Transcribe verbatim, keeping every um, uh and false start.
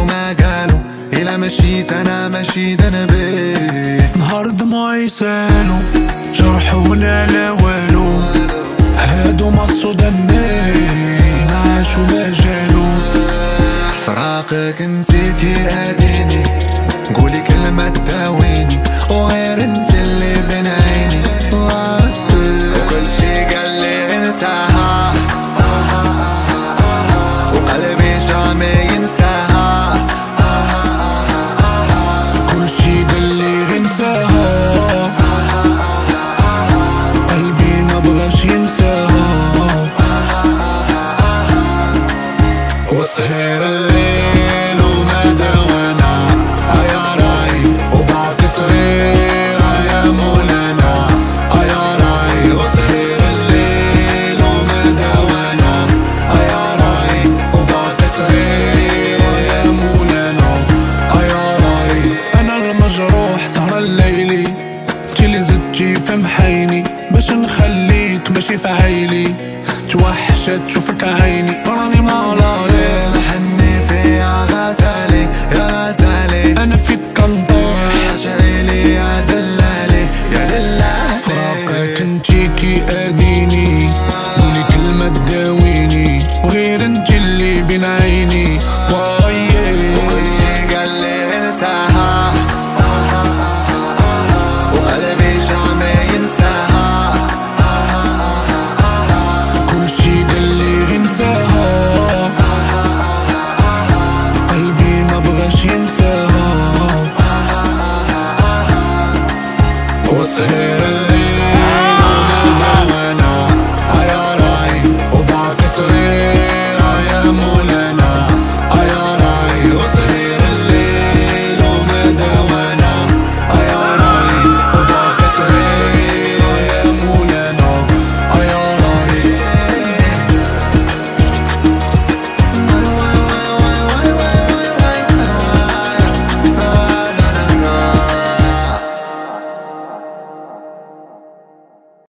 ما قالوا، إلا مشيت أنا ماشي ذنبي. نهار دموعي سالو جرحونا لا والو، هادو مصو دمي عاشو ما جالو. فراقك انتي كيأذيني، قولي كلمة تداويني وغير انت اللي بين عيني. وكل شي قال لي انساها وقلبي جامي ينساها. كل شي قال لي انساها قلبي ما بغاش ينساها. وسهر الليل وما دوانا يا راي، وباقي صغير يا مولانا يا راي. وسهر الليل وما دوانا يا راي، وباقي صغير يا مولانا يا راي. انا المجروح سهر الليلي، انتي اللي زدتي في محيني باش نخليك ماشي في عيلي. توحشت تشوفك عيني